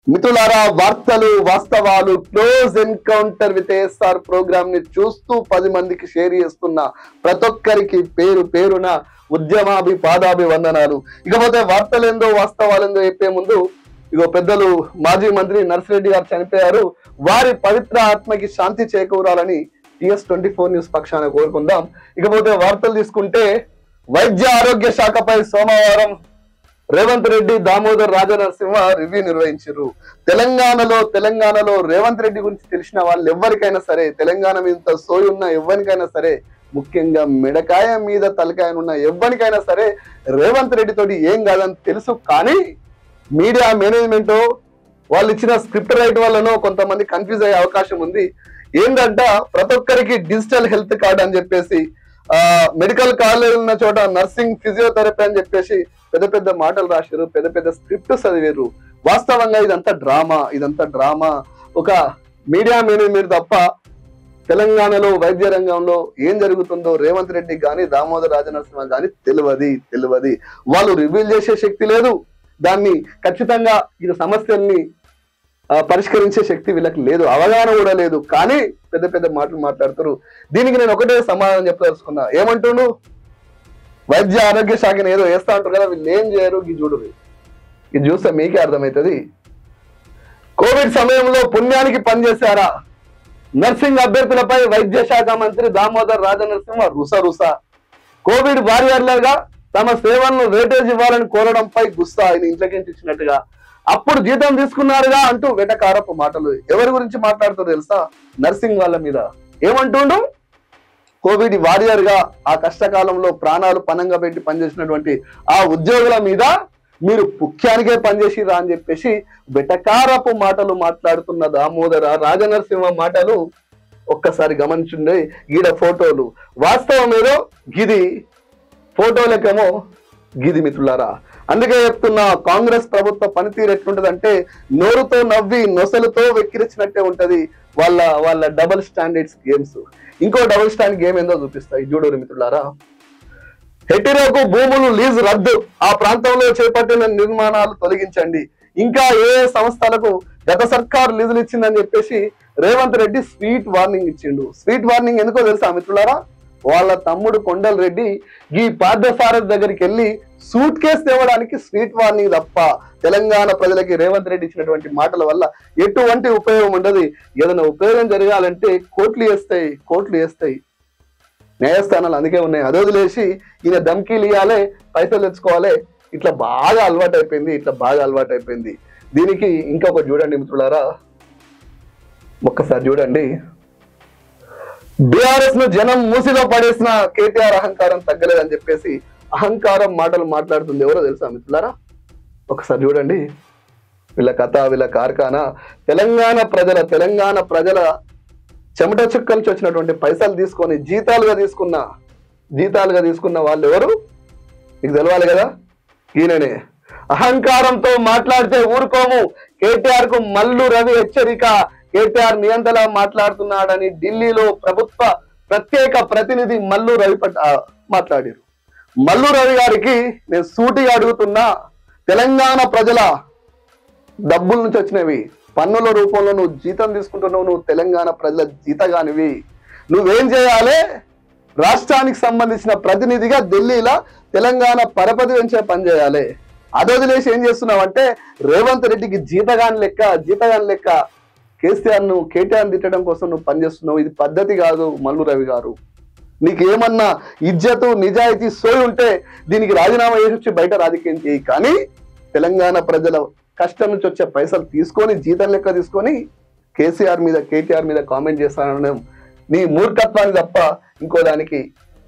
మిత్రులారా, వార్తలు వాస్తవాలు close encounter with ASR programme ని చూస్తూ 10 మందికి షేర్ చేస్తున్న ప్రతి ఒక్కరికి పేరు పేరున పాదాభివందనాలు. ఇకపోతే వార్తలేందో వాస్తవాలేందో చెప్పే ముందు పెద్దలు మాజీ మంత్రి నర్సిరెడ్డి గారు చనిపోయారు. వారి పవిత్ర ఆత్మకి శాంతి చేకూరాలని TS24 న్యూస్ పక్షాన కోరుకుందాం. ఇకపోతే వార్తలు తీసుకుంటే, వైద్య ఆరోగ్య శాఖపై సోమవారం రేవంత్ రెడ్డి, దామోదర్ రాజనరసింహ రివ్యూ నిర్వహించారు. తెలంగాణలో రేవంత్ రెడ్డి గురించి తెలిసిన వాళ్ళు ఎవరికైనా సరే, తెలంగాణ మీద సోయి ఉన్న ఎవరికైనా సరే, ముఖ్యంగా మెడకాయ మీద తలకాయ ఉన్న ఎవరికైనా సరే రేవంత్ రెడ్డి తోటి ఏం కాదని తెలుసు. కానీ మీడియా మేనేజ్మెంట్ వాళ్ళు ఇచ్చిన స్క్రిప్ట్ రైట్ వల్లనో కొంతమంది కన్ఫ్యూజ్ అయ్యే అవకాశం ఉంది. ఏంటంట, ప్రతి ఒక్కరికి డిజిటల్ హెల్త్ కార్డ్ అని చెప్పేసి, మెడికల్ కాలేజ్ ఉన్న చోట నర్సింగ్ ఫిజియోథెరపీ అని చెప్పేసి పెద్ద పెద్ద మాటలు రాశారు, పెద్ద పెద్ద స్క్రిప్ట్ చదివారు. వాస్తవంగా ఇదంతా డ్రామా. ఒక మీడియా మేనేజ్మెంట్ తప్ప తెలంగాణలో వైద్య రంగంలో ఏం జరుగుతుందో రేవంత్ రెడ్డి కానీ దామోదర్ రాజనరసింహ కానీ తెలియదు. వాళ్ళు రివీల్ చేసే శక్తి లేదు. దాన్ని ఖచ్చితంగా ఈ సమస్యల్ని పరిష్కరించే శక్తి వీళ్ళకి లేదు, అవగాహన కూడా లేదు. కానీ పెద్ద పెద్ద మాటలు మాట్లాడుతారు. దీనికి నేను ఒకటే సమాధానం చెప్పదలుచుకున్నా. ఏమంటుండు, వైద్య ఆరోగ్య శాఖను ఏదో వేస్తా అంటారు కదా, వీళ్ళు ఏం చేయరు. ఇది చూస్తే మీకే అర్థమవుతుంది. కోవిడ్ సమయంలో పుణ్యానికి పనిచేశారా? నర్సింగ్ అభ్యర్థులపై వైద్య శాఖ మంత్రి దామోదర్ రాజనరసింహ రుస. కోవిడ్ వారియర్లుగా తమ సేవలను వేటేజ్ ఇవ్వాలని కోరడంపై గుస్సా. ఆయన ఇంట్లోకి ఇచ్చినట్టుగా అప్పుడు జీతం తీసుకున్నారుగా అంటూ వెటకారపు మాటలు. ఎవరి గురించి మాట్లాడుతారో తెలుసా? నర్సింగ్ వాళ్ళ మీద. ఏమంటుండు, కోవిడ్ వారియర్ గా ఆ కష్టకాలంలో ప్రాణాలు పనంగా పెట్టి పనిచేసినటువంటి ఆ ఉద్యోగుల మీద మీరు ముఖ్యానికే పనిచేసిరా అని చెప్పేసి వెటకారపు మాటలు మాట్లాడుతున్న దామోదర రాజనరసింహ మాటలు ఒక్కసారి గమనించుండే. గీడ ఫోటోలు వాస్తవం ఏదో గిది, ఫోటోలకేమో గిది. మిత్రులారా, అందుకే చెప్తున్నా, కాంగ్రెస్ ప్రభుత్వ పనితీరు ఎట్లుంటదంటే నోరుతో నవ్వి నొసలుతో వెక్కిరించినట్టే ఉంటది వాళ్ళ డబుల్ స్టాండర్డ్స్ గేమ్స్. ఇంకో డబుల్ స్టాండ్ గేమ్ ఏందో చూపిస్తాయి, చూడరు మిత్రులారా. హెటిరోకు భూములు లీజు రద్దు, ఆ ప్రాంతంలో చేపట్టిన నిర్మాణాలు తొలగించండి, ఇంకా ఏ సంస్థలకు గత సర్కారు లీజులు ఇచ్చిందని చెప్పేసి రేవంత్ రెడ్డి స్వీట్ వార్నింగ్ ఇచ్చిండు. స్వీట్ వార్నింగ్ ఎందుకో తెలుసా మిత్రులారా? వాళ్ళ తమ్ముడు కొండల రెడ్డి ఈ పార్థసారథి దగ్గరికి వెళ్ళి సూట్ కేసు తేవడానికి స్వీట్ వార్నింగ్ తప్ప తెలంగాణ ప్రజలకి రేవంత్ రెడ్డి ఇచ్చినటువంటి మాటల వల్ల ఎటువంటి ఉపయోగం ఉండదు. ఏదైనా ఉపయోగం జరగాలంటే కోర్టులు వేస్తాయి, న్యాయస్థానాలు అందుకే ఉన్నాయి. అది వదిలేసి ఈయన ధమ్కీలు ఇవ్వాలి, పైసలు తెచ్చుకోవాలి, ఇట్లా బాగా అలవాటు అయిపోయింది. దీనికి ఇంకొకటి చూడండి మిత్రులారా, ఒక్కసారి చూడండి. బీఆర్ఎస్ ను జనం మూసిలో పడేసిన కేటీఆర్ అహంకారం తగ్గలేదని చెప్పేసి అహంకారం మాటలు మాట్లాడుతుంది. ఎవరో తెలుసా మిత్రులారా? ఒకసారి చూడండి వీళ్ళ కథ, వీళ్ళ కార్ఖానా. తెలంగాణ ప్రజల చెమట చుక్క నుంచి వచ్చినటువంటి పైసలు తీసుకొని జీతాలుగా తీసుకున్న వాళ్ళు ఎవరు మీకు తెలవాలి కదా. ఈయననే. అహంకారంతో మాట్లాడితే ఊరుకోము, కేటీఆర్ కు మల్లు రవి హెచ్చరిక. కేటీఆర్ నియంతలా మాట్లాడుతున్నాడని ఢిల్లీలో ప్రభుత్వ ప్రత్యేక ప్రతినిధి మల్లు రవి మాట్లాడారు. మల్లు రవి గారికి నేను సూటిగా అడుగుతున్నా, తెలంగాణ ప్రజల డబ్బుల నుంచి వచ్చినవి, పన్నుల రూపంలో నువ్వు జీతం తీసుకుంటున్నావు, నువ్వు తెలంగాణ ప్రజల జీతగానివి. నువ్వేం చేయాలి? రాష్ట్రానికి సంబంధించిన ప్రతినిధిగా ఢిల్లీలో తెలంగాణ పరపతి పెంచే పని చేయాలి. అది వదిలేసి ఏం చేస్తున్నావు అంటే రేవంత్ రెడ్డికి జీతగాని లెక్క కేటీఆర్ తిట్టడం కోసం నువ్వు పనిచేస్తున్నావు. ఇది పద్ధతి కాదు మల్లు రవి గారు. నీకు ఏమన్నా ఇజ్జతు నిజాయితీ సోయి ఉంటే దీనికి రాజీనామా చేసి వచ్చి బయట రాజకీయం చేయి. కానీ తెలంగాణ ప్రజల కష్టం నుంచి వచ్చే పైసలు తీసుకొని జీతం లెక్క తీసుకొని కేటీఆర్ మీద కామెంట్ చేస్తానడం నీ మూర్ఖత్వాన్ని తప్ప ఇంకో దానికి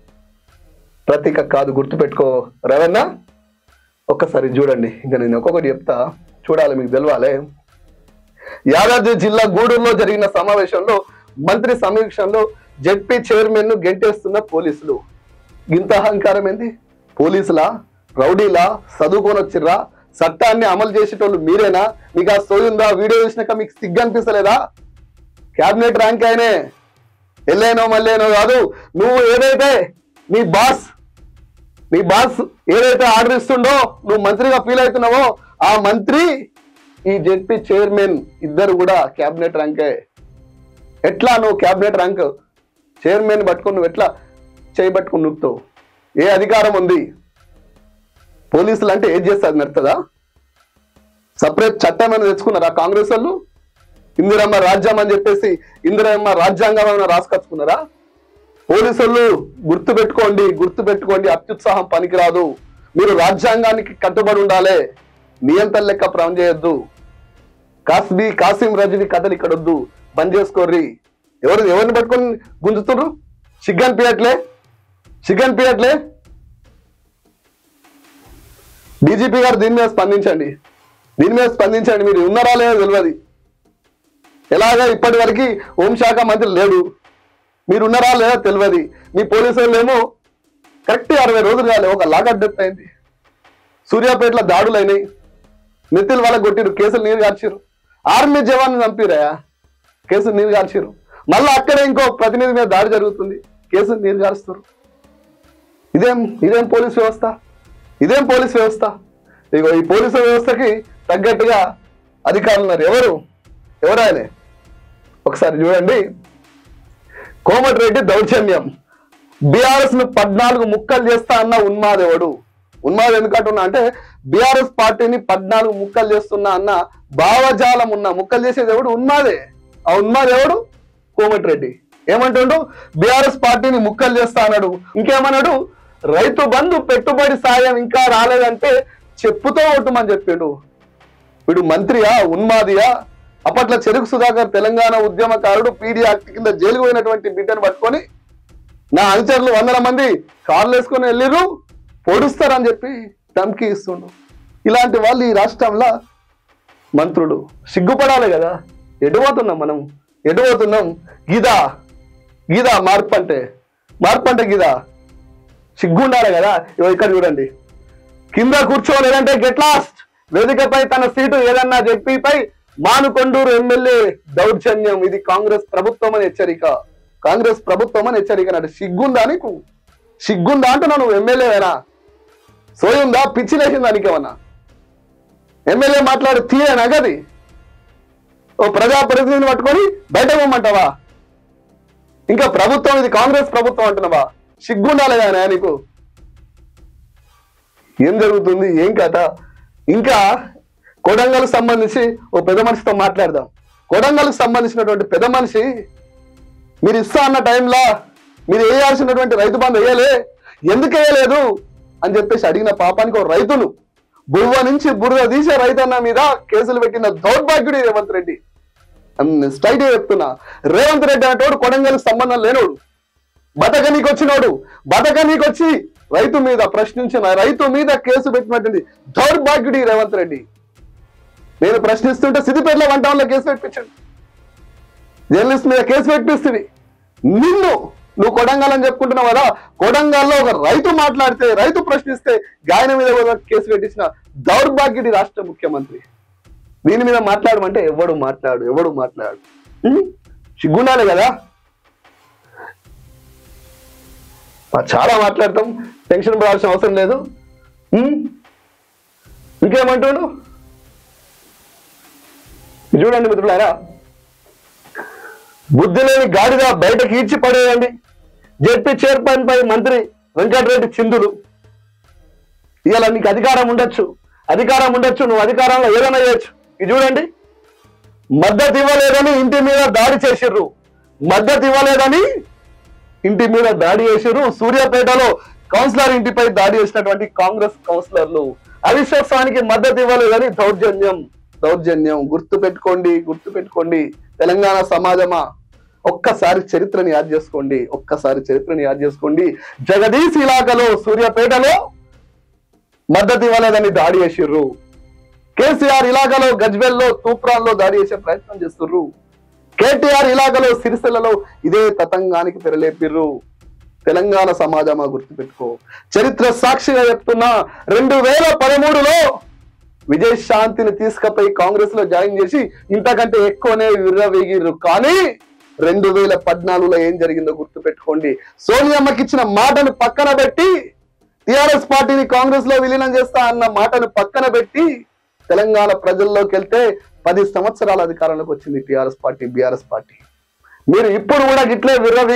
ప్రతీక కాదు. గుర్తుపెట్టుకో రవణ. ఒక్కసారి చూడండి, ఇంకా నేను ఒక్కొక్కటి చెప్తా, చూడాలి, మీకు తెలవాలి. యాదాద్రి జిల్లా గూడూరులో జరిగిన సమావేశంలో మంత్రి సమీక్షంలో జెడ్పీ చైర్మన్ ను గెంటేస్తున్న పోలీసులు. ఇంత అహంకారం ఏంది? పోలీసులా, రౌడీలా, చదువుకొని వచ్చిర్రా? చట్టాన్ని అమలు చేసేటోళ్ళు మీరేనా? మీకు ఆ సోయుందా? వీడియో చూసినాక మీకు సిగ్గు అనిపిస్తలేదా? క్యాబినెట్ ర్యాంక్ అయినే ఎల్లేనో మళ్ళేనో కాదు. నువ్వు ఏదైతే నీ బాస్ ఏదైతే ఆర్డర్ ఇస్తుండో, నువ్వు మంత్రిగా ఫీల్ అవుతున్నావో, ఆ మంత్రి ఈ జెడ్పీ చైర్మన్ ఇద్దరు కూడా క్యాబినెట్ ర్యాంకే. ఎట్లా నువ్వు క్యాబినెట్ ర్యాంక్ చైర్మన్ పట్టుకుని నువ్వు ఎట్లా చేయబట్టుకుని నొక్కుతావు? ఏ అధికారం ఉంది? పోలీసులు అంటే ఏం చేస్తే అది నడుతుందా? సపరేట్ చట్టం అని తెచ్చుకున్నారా కాంగ్రెస్ వాళ్ళు? ఇందిరమ్మ రాజ్యం అని చెప్పేసి ఇందిరమ్మ రాజ్యాంగం ఏమైనా రాసుకొచ్చుకున్నారా? పోలీసులు గుర్తుపెట్టుకోండి, అత్యుత్సాహం పనికిరాదు. మీరు రాజ్యాంగానికి కట్టుబడి ఉండాలి. నియంత్రణ లెక్క ప్రాణం చేయొద్దు. కాసిం రజనీ కథలు ఇక్కడ వద్దు, బంద్ చేసుకోర్రి. ఎవరిని పట్టుకొని గుంజుతున్నారు? సిగ్గన్ పియట్లే. డీజీపీ గారు దీని మీద స్పందించండి. మీరు ఉన్నారా లేదో తెలియదు. ఎలాగా ఇప్పటి వరకు హోంశాఖ మంత్రి లేడు, మీరు ఉన్నారా లేదా తెలియదు. మీ పోలీసులు ఏమో కరెక్ట్ 60 రోజులు కాలే ఒక లాకప్ డెత్ అయింది. సూర్యాపేటలో దాడులు అయినాయి, నెత్తిలు వాళ్ళకి కొట్టిరు, కేసులు నీరు గార్చిరు. ఆర్మీ జవాన్ చంపిరా, కేసులు నీరు గార్చిరు. మళ్ళీ అక్కడే ఇంకో ప్రతినిధి మీద దాడి జరుగుతుంది, కేసులు నీరు గారుస్తారు. ఇదేం పోలీస్ వ్యవస్థ? ఇగో ఈ పోలీసు వ్యవస్థకి తగ్గట్టుగా అధికారులు ఉన్నారు. ఎవరు ఆయన? ఒకసారి చూడండి. కోమటిరెడ్డి దౌర్జన్యం, బీఆర్ఎస్ ను 14 ముక్కలు చేస్తా అన్న ఉన్మాదెవడు? ఉన్మాదం ఎందుకంటున్నా అంటే బీఆర్ఎస్ పార్టీని 14 ముక్కలు చేస్తున్నా అన్న భావజాలం ఉన్న ముక్కలు చేసేది ఎవడు? ఉన్మాదే. ఆ ఉన్మాదెవడు? కోమటిరెడ్డి. ఏమంటుండు? బీఆర్ఎస్ పార్టీని ముక్కలు చేస్తా అన్నాడు. ఇంకేమన్నాడు? రైతు బంధు పెట్టుబడి సాయం ఇంకా రాలేదంటే చెప్పుతో కొట్టుమని చెప్పిండు. వీడు మంత్రియా? ఉన్మాదియా? అప్పట్లో చెరుకు సుధాకర్ తెలంగాణ ఉద్యమకారుడు పీడీ యాక్ట్ కింద జైలుకు పోయినటువంటి బిడ్డను పట్టుకొని నా అనుచరులు 100 మంది కార్లు వేసుకొని వెళ్ళిరు, పొడుస్తారని చెప్పి ధమ్కి ఇస్తుండు. ఇలాంటి వాళ్ళు ఈ రాష్ట్రంలో మంత్రులు. సిగ్గుపడాలి కదా. ఎటుపోతున్నాం? గీదా మార్పు అంటే గీదా సిగ్గుండాలి కదా. ఇక్కడ చూడండి, కింద కూర్చోలేదంటే గెట్ లాస్ట్. వేదికపై తన సీటు ఏదన్నా జెడ్పీపై మానుకొండూరు ఎమ్మెల్యే దౌర్జన్యం. ఇది కాంగ్రెస్ ప్రభుత్వం అని హెచ్చరిక. అంటే సిగ్గుందా అంటున్నా? నువ్వు ఎమ్మెల్యేనా? సోయుందా? పిచ్చి లేచిందా నీకేమన్నా? ఎమ్మెల్యే మాట్లాడి తీయనా గది? ఓ ప్రజాప్రతినిధిని పట్టుకొని బయట పోమంటావా? ఇంకా ప్రభుత్వం ఇది కాంగ్రెస్ ప్రభుత్వం అంటున్నావా? సిగ్గుండాలి కదా నీకు? ఏం జరుగుతుంది? ఏం కథ? ఇంకా కొడంగల్కి సంబంధించి ఓ పెద్ద మనిషితో మాట్లాడదాం. కొడంగల్కి సంబంధించినటువంటి పెద్ద మనిషి, మీరు ఇస్తా అన్న టైంలో మీరు వేయాల్సినటువంటి రైతు బంధు ఎందుకు వేయలేదు అని చెప్పేసి అడిగిన పాపానికి ఒక రైతును బుర్వ నుంచి బుర్ర తీసే రైతన్న మీద కేసులు పెట్టిన దౌర్భాగ్యుడు రేవంత్ రెడ్డి. స్ట్రైట్ గా చెప్తున్నా, రేవంత్ రెడ్డి అనేటోడు కొడంగల్కి సంబంధం లేనోడు, బతకనీకొచ్చి రైతు మీద ప్రశ్నించిన రైతు మీద కేసు పెట్టినటువంటి దౌర్భాగ్యుడి రేవంత్ రెడ్డి. నేను ప్రశ్నిస్తుంటే సిద్దిపేటలో 1 టౌన్లో కేసు పెట్టించాడు. జర్నలిస్ట్ మీద కేసు పెట్టిస్తుంది. నువ్వు కొడంగల్ అని చెప్పుకుంటున్నావు కదా, కొడంగల్లో ఒక రైతు మాట్లాడితే, రైతు ప్రశ్నిస్తే గాయన మీద కూడా కేసు పెట్టించిన దౌర్భాగ్యుడి రాష్ట్ర ముఖ్యమంత్రి. దీని మీద మాట్లాడమంటే ఎవడు మాట్లాడు. సిగ్గుండాలి కదా. చాలా మాట్లాడతాం, టెన్షన్ పడాల్సిన అవసరం లేదు. ఇంకేమంటాడు చూడండి మిత్రులారా, బుద్ధి లేని గాడిద బయటకు ఈడ్చి పడేయండి. జెడ్పీ చైర్మన్ పై మంత్రి వెంకటరెడ్డి చిందులు. ఇవాళ నీకు అధికారం ఉండొచ్చు, నువ్వు అధికారంలో ఏదైనా చేయొచ్చు. ఇది చూడండి, మద్దతు ఇవ్వలేదని ఇంటి మీద దాడి చేసిర్రు. సూర్యాపేటలో కౌన్సిలర్ ఇంటిపై దాడి చేసినటువంటి కాంగ్రెస్ కౌన్సిలర్లు అవిశ్వాసానికి మద్దతు ఇవ్వలేదని దౌర్జన్యం. గుర్తుపెట్టుకోండి తెలంగాణ సమాజమా, ఒక్కసారి చరిత్రని యాద్ చేసుకోండి. జగదీశ్ ఇలాకాలో సూర్యాపేటలో మద్దతు ఇవ్వలేదని దాడి చేసిర్రు. కేసీఆర్ ఇలాకాలో గజ్వెల్లో తూప్రాన్లో దాడి చేసే ప్రయత్నం చేస్తుర్రు. కేటీఆర్ ఇలాకాలో సిరిసిల్లలో ఇదే తతంగానికి తెరలేపిర్రు. తెలంగాణ సమాజమా గుర్తుపెట్టుకో. చరిత్ర సాక్షిగా చెప్తున్నా, 2013లో విజయశాంతిని తీసుకుపోయి కాంగ్రెస్ లో జాయిన్ చేసి ఇంతకంటే ఎక్కువనే విర్రవీగిర్రు. కానీ 2014లో ఏం జరిగిందో గుర్తుపెట్టుకోండి. సోనియమ్మకి ఇచ్చిన మాటను పక్కన పెట్టి, టిఆర్ఎస్ పార్టీని కాంగ్రెస్ లో విలీనం చేస్తా అన్న మాటను పక్కన పెట్టి తెలంగాణ ప్రజల్లోకి వెళ్తే 10 సంవత్సరాల అధికారంలోకి వచ్చింది టిఆర్ఎస్ పార్టీ, బీఆర్ఎస్ పార్టీ. మీరు ఇప్పుడు కూడా గిట్లే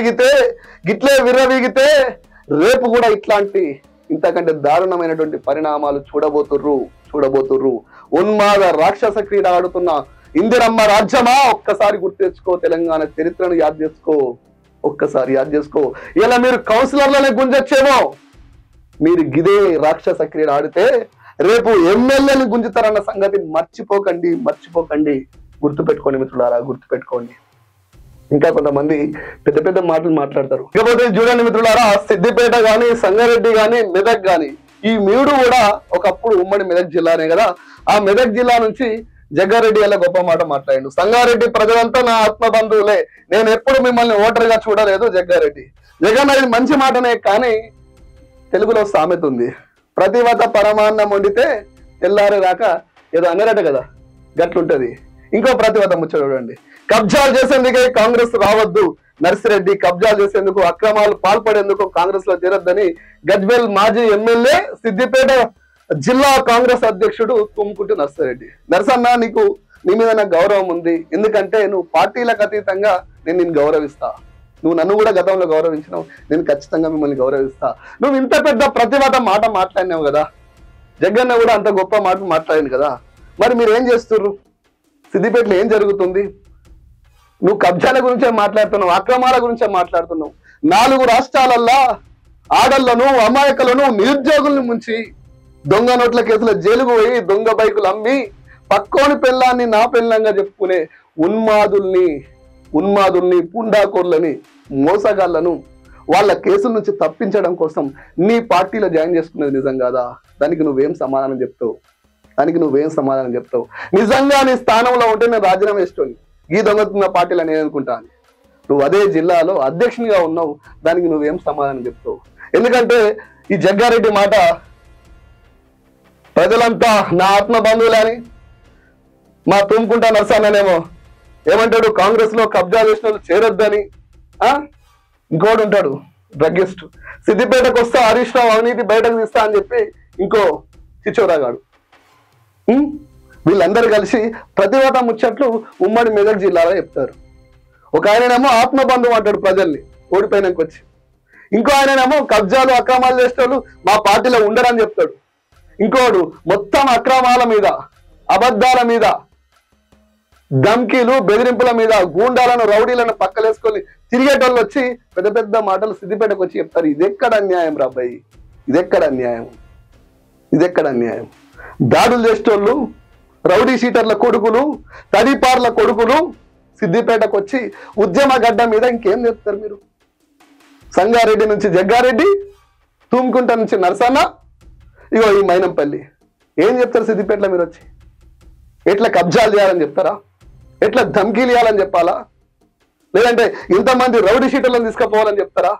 విర్రవీగితే రేపు కూడా ఇట్లాంటి ఇంతకంటే దారుణమైనటువంటి పరిణామాలు చూడబోతుర్రు. ఉన్మాద రాక్షస క్రీడ ఆడుతున్న ఇందిరమ్మ రాజ్యమా, ఒక్కసారి గుర్తు తెచ్చుకో. తెలంగాణ చరిత్రను ఒక్కసారి యాద్ చేసుకో. ఇలా మీరు కౌన్సిలర్లనే గుంజొచ్చేమో, మీరు గిదే రాక్షస క్రీడ ఆడితే రేపు ఎమ్మెల్యేని గుంజుతారన్న సంగతి మర్చిపోకండి. గుర్తుపెట్టుకోండి మిత్రులారా, గుర్తుపెట్టుకోండి. ఇంకా కొంతమంది పెద్ద పెద్ద మాటలు మాట్లాడతారు. ఇకపోతే చూడండి మిత్రులారా, సిద్దిపేట గాని, సంగారెడ్డి గాని, మెదక్ గాని, ఈ 3 కూడా ఒకప్పుడు ఉమ్మడి మెదక్ జిల్లానే కదా. ఆ మెదక్ జిల్లా నుంచి జగ్గారెడ్డి అలా గొప్ప మాట మాట్లాడిండు. సంగారెడ్డి ప్రజలంతా నా ఆత్మ బంధువులే, నేను ఎప్పుడు మిమ్మల్ని ఓటర్గా చూడలేదు జగ్గారెడ్డి. జగన్ అది మంచి మాటనే, కానీ తెలుగులో సామెత ఉంది, ప్రతివత పరమాన్నం వండితే తెల్లారే దాకా ఏదో అన్నారట కదా, గట్లుంటది. ఇంకో ప్రతివత ముచ్చట చూడండి. కబ్జాలు చేసేందుకే కాంగ్రెస్ రావద్దు, నర్సిరెడ్డి కబ్జాలు చేసేందుకు, అక్రమాలు పాల్పడేందుకు కాంగ్రెస్ లో చేరొద్దని గజ్వేల్ మాజీ ఎమ్మెల్యే, సిద్దిపేట జిల్లా కాంగ్రెస్ అధ్యక్షుడు తుమ్ముకుంటూ నర్సిరెడ్డి. నర్సన్న, నీ మీద నాకు గౌరవం ఉంది, ఎందుకంటే నువ్వు పార్టీలకు అతీతంగా నేను నిన్ను గౌరవిస్తా. నువ్వు నన్ను కూడా గతంలో గౌరవించినావు, నేను ఖచ్చితంగా మిమ్మల్ని గౌరవిస్తా. నువ్వు ఇంత పెద్ద ప్రతివత మాట మాట్లాడినావు కదా, జగన్న కూడా అంత గొప్ప మాట మాట్లాడింది కదా, మరి మీరు ఏం చేస్తుర్రు? సిద్దిపేటలో ఏం జరుగుతుంది? నువ్వు కబ్జాల గురించే మాట్లాడుతున్నావు, అక్రమాల గురించే మాట్లాడుతున్నావు. 4 రాష్ట్రాలల్లో ఆడళ్లను, అమాయకులను, నిరుద్యోగులను ముంచి దొంగ నోట్ల కేసులో జైలుకు పోయి దొంగ బైకులు అమ్మి పక్కోని పెళ్ళాన్ని నా పెళ్ళంగా చెప్పుకునే ఉన్మాదుల్ని, పుండాకోర్లని, మోసగాళ్లను వాళ్ళ కేసుల నుంచి తప్పించడం కోసం నీ పార్టీలో జాయిన్ చేసుకునేది నిజం కాదా? దానికి నువ్వేం సమాధానం చెప్తావు? నిజంగా నీ స్థానంలో ఉంటే నేను రాజీనామా చేస్తాను, ఈ దొంగతున్న పార్టీలో నేను అనుకుంటాను. నువ్వు అదే జిల్లాలో అధ్యక్షునిగా ఉన్నావు, దానికి నువ్వేం సమాధానం చెప్తావు? ఎందుకంటే ఈ జగ్గారెడ్డి మాట, ప్రజలంతా నా ఆత్మ బంధువులని, మా తుమ్ముకుంటా నర్సన్ననేమో ఏమంటాడు, కాంగ్రెస్ లో కబ్జా చేసిన వాళ్ళు చేరొద్దని. ఇంకోటి ఉంటాడు డ్రగ్గిస్ట్, సిద్దిపేటకు వస్తా హరీష్ రావు అవినీతి బయటకు తీస్తా అని చెప్పి ఇంకో చిచ్చోరాగాడు. వీళ్ళందరూ కలిసి ప్రతివత ముచ్చట్లు ఉమ్మడి మెదక్ జిల్లాలో చెప్తారు. ఒక ఆయననేమో ఆత్మబంధువు అంటాడు ప్రజల్ని ఓడిపోయినాక వచ్చి, ఇంకో ఆయననేమో కబ్జాలు అక్రమాలు చేసేవాళ్ళు మా పార్టీలో ఉండరని చెప్తాడు. ఇంకోడు మొత్తం అక్రమాల మీద, అబద్ధాల మీద, ధమ్కీలు, బెదిరింపుల మీద, గూండాలను, రౌడీలను పక్కలేసుకొని తిరిగేటోళ్ళు వచ్చి పెద్ద పెద్ద మాటలు సిద్దిపేటకు వచ్చి చెప్తారు. ఇదెక్కడ అన్యాయం రాబాయి? ఇదెక్కడ అన్యాయం? దాడులు చేసేటోళ్ళు, రౌడీ షీటర్ల కొడుకులు, తడిపార్ల కొడుకులు సిద్దిపేటకు వచ్చి ఉద్యమ గడ్డ మీద ఇంకేం చెప్తారు మీరు? సంగారెడ్డి నుంచి జగ్గారెడ్డి, తుమ్ముకుంట నుంచి నర్సన్న, ఇగో ఈ మైనంపల్లి, ఏం చెప్తారు సిద్దిపేటలో మీరు వచ్చి? ఎట్లా కబ్జాలు చేయాలని చెప్తారా? ఎట్లా ధమ్కీలు ఇవ్వాలని చెప్పాలా? లేదంటే ఇంతమంది రౌడీ షీటర్లను తీసుకుపోవాలని చెప్తారా?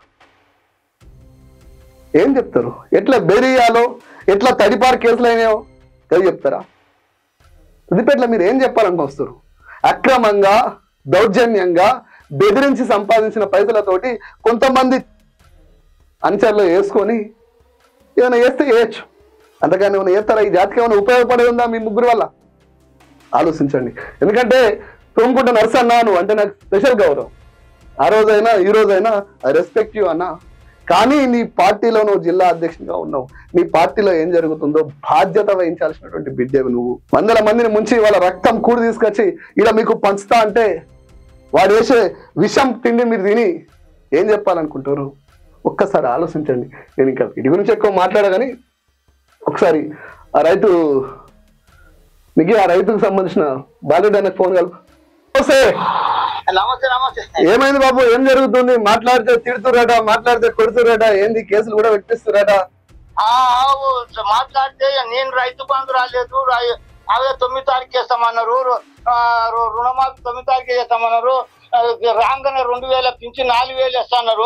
ఏం చెప్తారు? ఎట్లా బెదిరియాలో, ఎట్లా తడిపారు కేసులు అయినాయో అది చెప్తారా? సిద్దిపేటలో మీరు ఏం చెప్పాలని వస్తారు? అక్రమంగా, దౌర్జన్యంగా బెదిరించి సంపాదించిన పైసలతోటి కొంతమంది అంచర్లో వేసుకొని ఏమైనా వేస్తే వేయచ్చు, అంతగాని ఏమైనా వేస్తారా? ఈ జాతికి ఏమైనా ఉపయోగపడే ఉందా మీ ముగ్గురు వల్ల? ఆలోచించండి. ఎందుకంటే తుమ్ముకుంట నర్సన్నా నువ్వు అంటే నాకు స్పెషల్ గౌరవం, ఆ రోజైనా ఈ రోజైనా ఐ రెస్పెక్ట్ యూ అన్నా. కానీ నీ పార్టీలో నువ్వు జిల్లా అధ్యక్షునిగా ఉన్నావు, నీ పార్టీలో ఏం జరుగుతుందో బాధ్యత వహించాల్సినటువంటి బిడ్డేవి నువ్వు. 100 మందిని ముంచి వాళ్ళ రక్తం కూడి తీసుకొచ్చి ఇలా మీకు పంచుతా అంటే వాడు వేసే విషం తిండి మీరు తిని ఏం చెప్పాలనుకుంటారు? ఒక్కసారి ఆలోచించండి. నేను ఇంకా వీటి గురించి ఎక్కువ మాట్లాడగాని ఒకసారి ఆ రైతుకు సంబంధించిన బాలుడు ఆయనకు ఫోన్ కలుపు. ఏమైంది బాబు, ఏం జరుగుతుంది? మాట్లాడితే తిడుతురట, మాట్లాడితే కొడుతురట, ఏంది కేసులు కూడా పెట్టిస్తురట? మాట్లాడితే నేను రైతు బంధు రాలేదు, అవే 9 తారీఖు చేస్తామన్నారు, రుణమాఫీ 9 తారీఖు చేస్తామన్నారు, రాగానే 2000 పెంచి 4000 ఇస్తాన్నారు.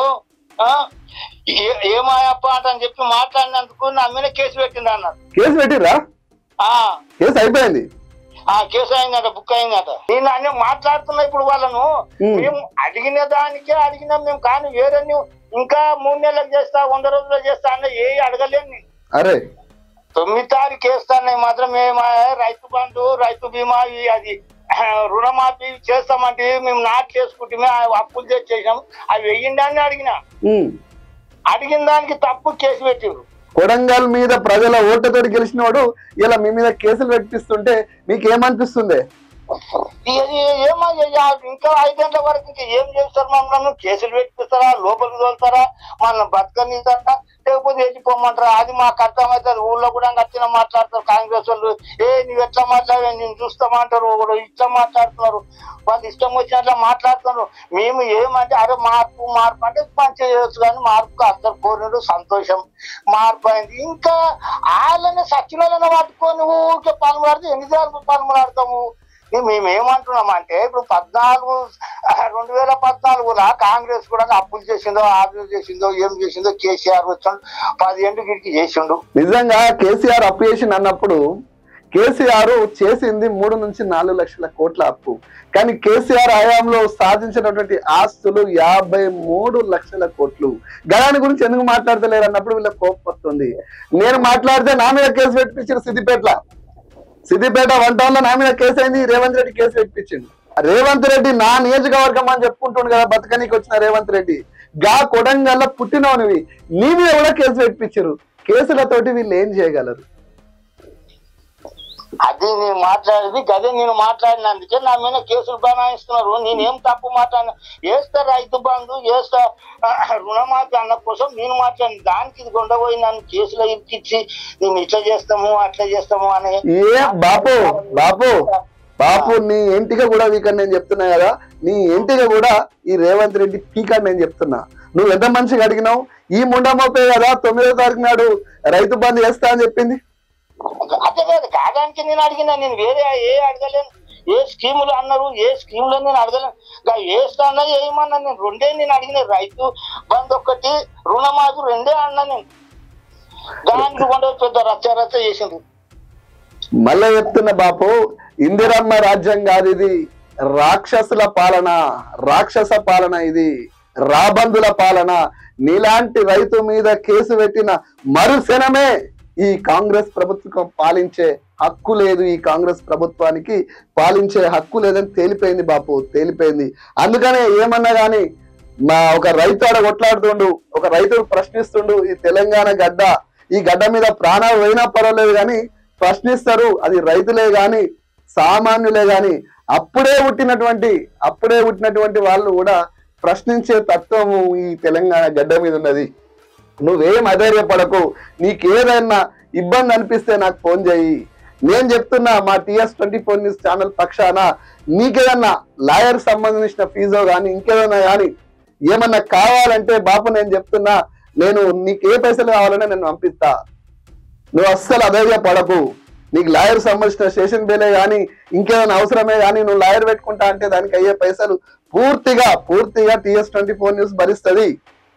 ఏమాయప్ప అని చెప్పి మాట్లాడినందుకు నా మీద కేసు పెట్టింది అన్నారు. కేసు పెట్టిరా? కేసు అయిపోయింది, కేసు అయిందట, బుక్ అయిందట. నేను అన్ని మాట్లాడుతున్నా ఇప్పుడు వాళ్ళను. మేము అడిగిన దానికే అడిగినాం మేము, కానీ వేరే ఇంకా 3 నెలలకు చేస్తా, 100 రోజులు చేస్తా అన్న ఏ అడగలేను. అరే 9 తారీఖు వేస్తాను మాత్రం మేము రైతు బంధు రైతు బీమా అది రుణమాఫీ చేస్తామంటే మేము నాటు చేసుకుంటే అప్పులు చేసేసాం అవి వెయ్యండి అని అడిగిన దానికి తప్పు కేసు పెట్టిండ్రు. కొడంగల్ మీద ప్రజల ఓట్లతోటి గెలిచినవాడు ఇలా మీ మీద కేసులు పెట్టిస్తుంటే మీకేమనిపిస్తుంది? ఏమో ఇంకా 5 గంటల వరకు ఇంకా ఏం చేస్తారు? మమ్మల్ని కేసులు పెట్టిస్తారా, లోపలికి తోలుతారా, మన బతకనిస్తారా, లేకపోతే వెళ్ళిపోమంటారా? అది మాకు అర్థమవుతుంది. ఊళ్ళో కూడా వచ్చిన మాట్లాడతారు కాంగ్రెస్ వాళ్ళు. నువ్వు ఎట్లా మాట్లాడే నేను చూస్తామంటారు, ఇట్లా మాట్లాడుతున్నారు, వాళ్ళు ఇష్టం వచ్చినట్లా మాట్లాడుతున్నారు. మేము ఏమంటే అరే మార్పు అంటే మంచిగా చేయొచ్చు కానీ మార్పుకు అందరు కోరినరు, సంతోషం, మార్పు అయింది. ఇంకా వాళ్ళని సచ్చినోళ్ళని పట్టుకొని ఊరికే పనులాడితే ఎన్నిసార్లు పనులాడతాము? మేమేమంటున్నాం అంటే ఇప్పుడు 2014 కాంగ్రెస్ కూడా అప్పులు చేసిందో, ఆర్డర్ చేసిందో, ఏం చేసిందో కేసీఆర్ వచ్చాడు 10 ఏళ్ళు గిడికి చేసిండు. నిజంగా కేసీఆర్ అప్పు చేసిండు అన్నప్పుడు కేసీఆర్ చేసింది 3 నుంచి 4 లక్షల కోట్ల అప్పు. కానీ కేసీఆర్ హయాంలో సాధించినటువంటి ఆస్తులు 53 లక్షల కోట్లు. గదాని గురించి ఎందుకు మాట్లాడతలేరు అన్నప్పుడు వీళ్ళకి కోపం వస్తుంది. నేను మాట్లాడితే నా మీద కేసు పెట్టించారు. సిద్దిపేట 1 టౌన్ లో నా మీద కేసు అయింది. రేవంత్ రెడ్డి కేసు పెట్టించిండు. రేవంత్ రెడ్డి నా నియోజకవర్గం అని చెప్పుకుంటుండు కదా బతకనీకి వచ్చిన రేవంత్ రెడ్డి. గా కొడంగల్ పుట్టినవనివి నీ మీద కూడా కేసు పెట్టించారు. కేసులతోటి వీళ్ళు ఏం చేయగలరు? అది నేను మాట్లాడేది గదే. నేను మాట్లాడినందుకే నా మీద కేసులు బనాయిస్తున్నారు. నేనేం తప్పు మాట్లాడినా? వేస్తా రైతు బంధు, వేస్తా రుణమాఫీ అన్న కోసం నేను మాట్లాడిన దానికి ఇది కొండపోయి నన్ను కేసులో ఇరికిచ్చి నేను ఇట్లా చేస్తాము అట్లా చేస్తాము అని. బాపు నీ ఎంటిక కూడా వీకని నేను చెప్తున్నా కదా. నీ ఎంటిక కూడా ఈ రేవంత్ రెడ్డి పీకని నేను చెప్తున్నా. నువ్వు ఎంత మంచిగా అడిగినావు. ఈ ముండమోపే కదా 9వ తారీఖు నాడు రైతు బంధు వేస్తా అని చెప్పింది. అదే కాదు కాదానికి నేను అడిగినా. నేను వేరే అడగలేను. ఏ స్కీములు అన్నారు, ఏ స్కీములు నేను అడగలేను. వేస్తా అన్నది ఏమన్నా నేను 2 నేను అడిగిన. రైతు బంధు 1, రుణమాఫీ 2 అన్నా నేను. దానికి కొండ పెద్ద రచ్చ చేసింది. మళ్ళా చెప్తున్న బాపు, ఇందిరమ్మ రాజ్యం కాదు ఇది, రాక్షసుల పాలన, రాక్షస పాలన, ఇది రాబందుల పాలన. నీలాంటి రైతు మీద కేసు పెట్టిన మరుక్షణమే ఈ కాంగ్రెస్ ప్రభుత్వం పాలించే హక్కు లేదు. ఈ కాంగ్రెస్ ప్రభుత్వానికి పాలించే హక్కు లేదని తేలిపోయింది బాపు, తేలిపోయింది. అందుకనే ఏమన్నా గాని ఒక రైతు ఆడ కొట్లాడుతుండు, ఒక రైతుడు ప్రశ్నిస్తుండు. ఈ తెలంగాణ గడ్డ, ఈ గడ్డ మీద ప్రాణాలు పోయినా పర్వాలేదు కానీ ప్రశ్నిస్తారు. అది రైతులే గాని సామాన్యులే గాని అప్పుడే పుట్టినటువంటి వాళ్ళు కూడా ప్రశ్నించే తత్వము ఈ తెలంగాణ గడ్డ మీద ఉన్నది. నువ్వేం అధైర్యపడకు. నీకేదైనా ఇబ్బంది అనిపిస్తే నాకు ఫోన్ చేయి. నేను చెప్తున్నా మా TS24 న్యూస్ ఛానల్ పక్షాన నీకేదన్నా లాయర్ సంబంధించిన ఫీజో కానీ ఇంకేదన్నా కానీ ఏమన్నా కావాలంటే బాపు నేను చెప్తున్నా, నేను నీకు ఏ పైసలు కావాలనే నేను పంపిస్తా. నువ్వు అస్సలు అధైర్యపడకు. నీకు లాయర్ సంబంధించిన స్టేషన్ బిల్లే కానీ ఇంకేదైనా అవసరమే కానీ నువ్వు లాయర్ పెట్టుకుంటా అంటే దానికి అయ్యే పైసలు పూర్తిగా TS24 న్యూస్ భరిస్తుంది.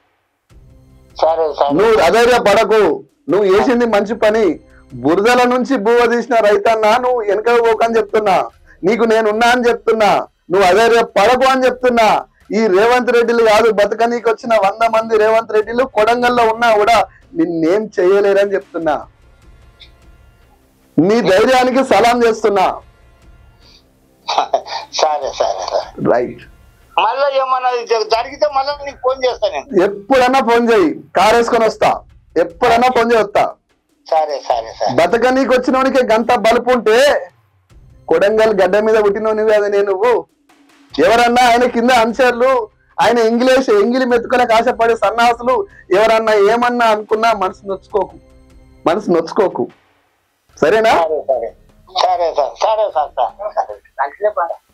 నువ్వు అధైర్యపడకు. నువ్వు చేసింది మంచి పని. బురదల నుంచి బువ్వ తీసిన రైతన్నా నువ్వు వెనక పోకని చెప్తున్నా. నీకు నేనున్నా అని చెప్తున్నా. నువ్వు అధైర్యపడకు అని చెప్తున్నా. ఈ రేవంత్ రెడ్డిలు కాదు, బతకనీకి వచ్చిన 100 మంది రేవంత్ రెడ్డిలు కొడంగల్లో ఉన్నా కూడా నిన్నేం చేయలేరని చెప్తున్నా. నీ ధైర్యానికి సలాం చేస్తున్నా. రైట్. మళ్ళీ ఏమన్నా జరిగితే మళ్ళీ నీకు ఫోన్ చేస్తాను. ఎప్పుడన్నా ఫోన్ చేయి. కారు వేసుకొని వస్తా. ఎప్పుడన్నా ఫోన్ చేయొస్తా. బతకనీకి వచ్చినోనికి గంత బలుపు ఉంటే కొడంగల్ గడ్డ మీద పుట్టినోనివి అది నేను. ఎవరన్నా ఆయన కింద అనుచరులు, ఆయన ఎంగిలి మెత్తుకొని ఆశపడే సన్నాసులు ఎవరన్నా ఏమన్నా అనుకున్నా మనసు నొచ్చుకోకు. సరేనా? సరే సార్.